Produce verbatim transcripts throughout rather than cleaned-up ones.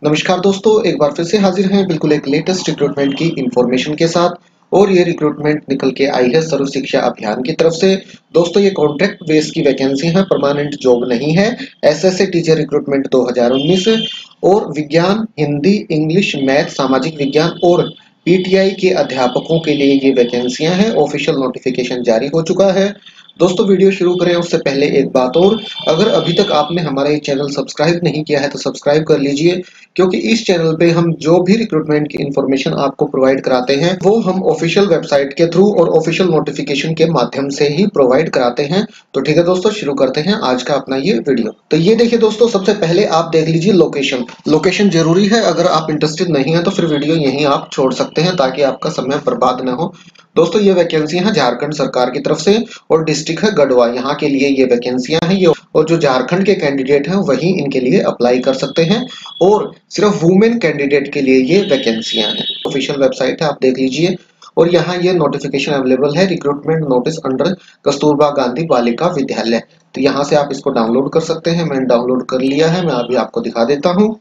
नमस्कार दोस्तों, एक बार फिर से हाजिर हैं बिल्कुल एक लेटेस्ट रिक्रूटमेंट की इंफॉर्मेशन के साथ। और ये रिक्रूटमेंट निकल के आई है सर्व शिक्षा अभियान की तरफ से। दोस्तों ये कॉन्ट्रैक्ट बेस की वैकेंसी है, परमानेंट जॉब नहीं है। एसएससी टीचर रिक्रूटमेंट दो हज़ार उन्नीस और विज्ञान, हिंदी, इंग्लिश, मैथ, सामाजिक विज्ञान और पीटीआई के अध्यापकों के लिए ये वैकेंसियां हैं। ऑफिशियल नोटिफिकेशन जारी हो चुका है। दोस्तों वीडियो शुरू करें उससे पहले एक बात और, अगर अभी तक आपने हमारा ये चैनल सब्सक्राइब नहीं किया है तो सब्सक्राइब कर लीजिए, क्योंकि इस चैनल पे हम जो भी रिक्रूटमेंट की इंफॉर्मेशन आपको प्रोवाइड कराते हैं वो हम ऑफिशियल वेबसाइट के थ्रू और ऑफिशियल नोटिफिकेशन के माध्यम से ही प्रोवाइड कराते हैं। तो ठीक है दोस्तों, शुरू करते हैं आज का अपना ये वीडियो। तो ये देखिए दोस्तों, सबसे पहले आप देख लीजिए लोकेशन। लोकेशन जरूरी है, अगर आप इंटरेस्टेड नहीं है तो फिर वीडियो यहीं आप छोड़ सकते हैं ताकि आपका समय बर्बाद न हो। दोस्तों ये वैकेंसियां हैं झारखंड सरकार की तरफ से और डिस्ट्रिक्ट है गढ़वा, यहाँ के लिए ये वैकेंसियां हैं। ये और जो झारखंड के कैंडिडेट हैं वही इनके लिए अप्लाई कर सकते हैं और सिर्फ वुमेन कैंडिडेट के लिए ये वैकेंसियां हैं। ऑफिशियल वेबसाइट है, आप देख लीजिए। और यहाँ ये नोटिफिकेशन अवेलेबल है, recruitment notice under Kasturba Gandhi Balika Vidyalaya. तो यहाँ से आप इसको डाउनलोड कर सकते हैं। मैंने डाउनलोड कर लिया है, मैं अभी आपको दिखा देता हूँ।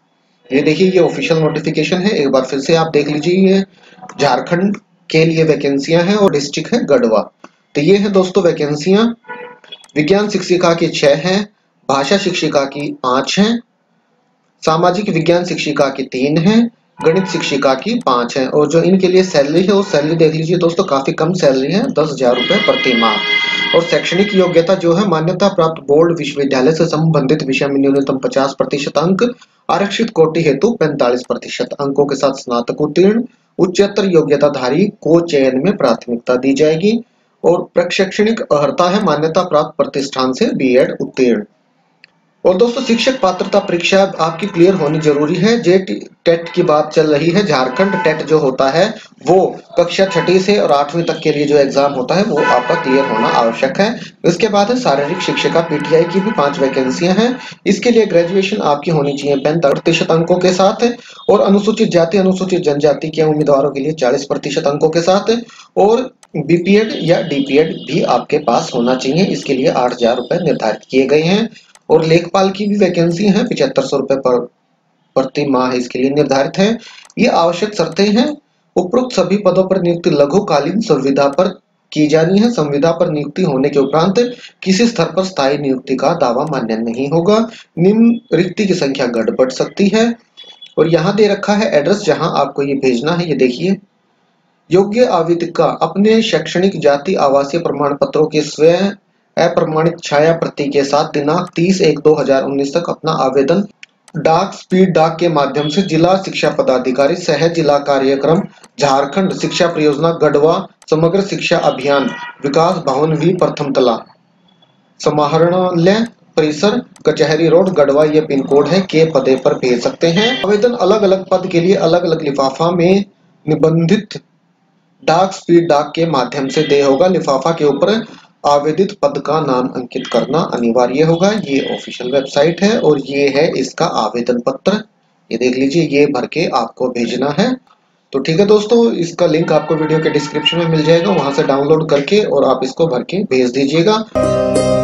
ये देखिए, ये ऑफिशियल नोटिफिकेशन है, एक बार फिर से आप देख लीजिए। ये झारखंड के लिए वैकेंसियां हैं और डिस्ट्रिक्ट है गढ़वा। तो ये है दोस्तों वैकेंसियां। विज्ञान शिक्षिका की छह हैं, भाषा शिक्षिका की पांच हैं, सामाजिक विज्ञान शिक्षिका की तीन हैं, गणित शिक्षिका की पांच हैं। और जो इनके लिए सैलरी है वो सैलरी देख लीजिए दोस्तों, काफी कम सैलरी है, दस हजार रुपए प्रति माह। और शैक्षणिक योग्यता जो है, मान्यता प्राप्त बोर्ड विश्वविद्यालय से संबंधित विषय में न्यूनतम पचास प्रतिशत अंक, आरक्षित कोटि हेतु पैंतालीस प्रतिशत अंकों के साथ स्नातक उत्तीर्ण, उच्चतर योग्यताधारी को चयन में प्राथमिकता दी जाएगी। और प्रशैक्षणिक अर्हता है मान्यता प्राप्त प्रतिष्ठान से बीएड उत्तीर्ण। और दोस्तों शिक्षक पात्रता परीक्षा आपकी क्लियर होनी जरूरी है। जेट टेट की बात चल रही है, झारखंड टेट जो होता है वो कक्षा छठी से और आठवीं तक के लिए जो एग्जाम होता है वो आपका क्लियर होना आवश्यक है। इसके बाद है शारीरिक शिक्षिका, पीटीआई की भी पांच वैकेंसियां हैं। इसके लिए ग्रेजुएशन आपकी होनी चाहिए पैंतालीस प्रतिशत अंकों के साथ। और अनुसूचित जाति अनुसूचित जनजाति के उम्मीदवारों के लिए चालीस प्रतिशत अंकों के साथ। और बीपीएड या डीपीएड भी आपके पास होना चाहिए। इसके लिए आठ हजार रुपए निर्धारित किए गए हैं। और लेखपाल की भी वैकेंसी है, पिछहत्तर सौ रुपए पर प्रति माह इसके लिए निर्धारित है। ये आवश्यक शर्तें हैं। उपरोक्त सभी पदों पर नियुक्ति लघुकालीन संविदा पर की जानी है। संविदा पर नियुक्ति होने के उपरांत किसी स्तर पर स्थायी नियुक्ति का दावा मान्य नहीं होगा। निम्न रिक्ति की संख्या घट बढ़ सकती है। और यहाँ दे रखा है एड्रेस जहां आपको ये भेजना है। ये देखिए, योग्य आवेदक का अपने शैक्षणिक जाति आवासीय प्रमाण पत्रों के स्वयं अप्रमाणित छाया प्रति के साथ दिनांक तीस एक दो हजार उन्नीस तक अपना आवेदन डाक, स्पीड डाक के माध्यम से जिला शिक्षा पदाधिकारी, सह जिला कार्यक्रम, झारखंड शिक्षा परियोजना गढ़वा, समग्र शिक्षा अभियान, विकास भवन वी प्रथम तला, समाहरणालय परिसर, कचहरी रोड, गढ़वा, ये पिन कोड है, के पते पर भेज सकते हैं। आवेदन अलग अलग पद के लिए अलग अलग लिफाफा में निबंधित डाक, स्पीड डाक के माध्यम से दे होगा। लिफाफा के ऊपर आवेदित पद का नाम अंकित करना अनिवार्य होगा। ये ऑफिशियल वेबसाइट है और ये है इसका आवेदन पत्र। ये देख लीजिए, ये भर के आपको भेजना है। तो ठीक है दोस्तों, इसका लिंक आपको वीडियो के डिस्क्रिप्शन में मिल जाएगा, वहां से डाउनलोड करके और आप इसको भर के भेज दीजिएगा।